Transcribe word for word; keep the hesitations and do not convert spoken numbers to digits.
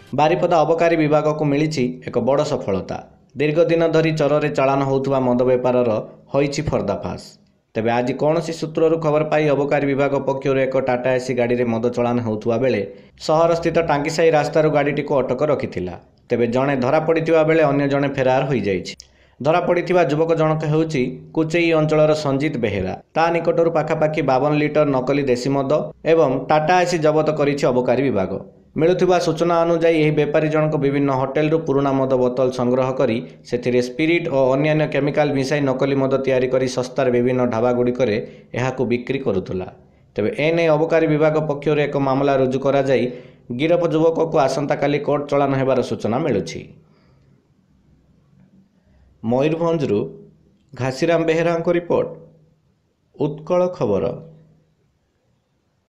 ବାରିପଦା ଅବକାରୀ ବିଭାଗକୁ ମିଳିଛି ଏକ ବଡ଼ ସଫଳତା। ଦୀର୍ଘ ଦିନ ଧରି ଚୋରରେ ଚାଳାନ ହେଉଥିବା ମଦ ବେପାରର ହୋଇଛି ପର୍ଦ୍ଦାଫାଶ। ତେବେ ଆଜି କୌଣସି ସୂତ୍ରରୁ ଖବର ପାଇ ଅବକାରୀ ବିଭାଗ ପକ୍ଷରୁ ଏକ ଟାଟା ଏସି ଗାଡ଼ିରେ ମଦ ଚାଳାନ ହେଉଥିବା ବେଳେ ସହରସ୍ଥିତ ଟାଙ୍ଗିସାହି ରାସ୍ତାରୁ ଗାଡ଼ିଟିକୁ ଅଟକ ରଖିଥିଲା। ତେବେ ଜଣେ ଧରାପଡ଼ିଥିବା ବେଳେ ଅନ୍ୟ ଜଣେ ଫେରାର ହୋଇଯାଇଛି। ଧରାପଡ଼ିଥିବା ଯୁବକ ଜଣକ ହେଉଛି କୁଚେଇ ଅଞ୍ଚଳର ସଞ୍ଜିତ ବେହେରା। ତା ନିକଟରୁ ପାଖାପାଖି ବାବନ ଲିଟର ନକଲି ଦେଶୀ ମଦ ଏବଂ ଟାଟା ଏସି ଜବତ କରିଛି ଅବକାରୀ ବିଭାଗ। ମିଳୁଥିବା ସୂଚନା ଅନୁଯାୟୀ ଏହି ବେପାରୀ ଜଣକ ବିଭିନ୍ନ ହୋଟେଲରୁ ପୁରୁଣା ମଦ ବୋତଲ ସଂଗ୍ରହ କରି ସେଥିରେ ସ୍ପିରିଟ୍ ଓ ଅନ୍ୟାନ୍ୟ କେମିକାଲ ମିଶାଇ ନକଲି ମଦ ତିଆରି କରି ଶସ୍ତାରେ ବିଭିନ୍ନ ଢାବାଗୁଡ଼ିକରେ ଏହାକୁ ବିକ୍ରି କରୁଥିଲା। ତେବେ ଏନେଇ ଅବକାରୀ ବିଭାଗ ପକ୍ଷରୁ ଏକ ମାମଲା ରୁଜୁ କରାଯାଇ ଗିରଫ ଯୁବକକୁ ଆସନ୍ତାକାଲି କୋର୍ଟ ଚାଲାଣ ହେବାର ସୂଚନା ମିଳୁଛି। ମୟୂରଭଞ୍ଜରୁ ଘାସିରାମ ବେହେରାଙ୍କ ରିପୋର୍ଟ, ଉତ୍କଳ ଖବର।